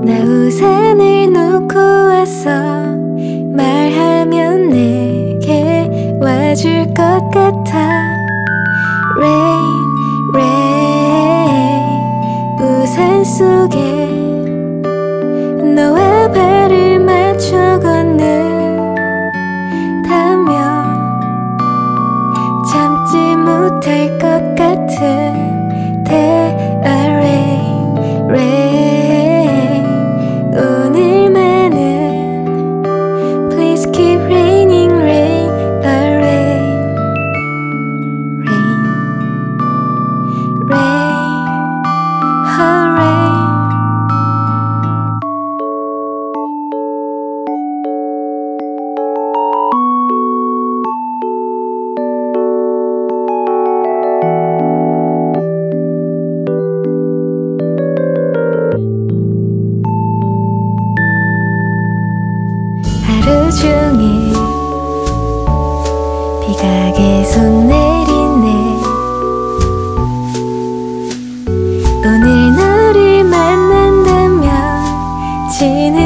나 우산을 놓고 왔어. 말하면 내게 와줄 것 같아. Rain, rain. 우산 속에 너와 발을 맞춰 걷는다면 참지 못할 것 같은 rain, rain. 오늘만은 Please keep raining, rain, rain, rain, rain, rain. 하루 종일 비가 계속 내리네. 오늘 너를 만난다면 지는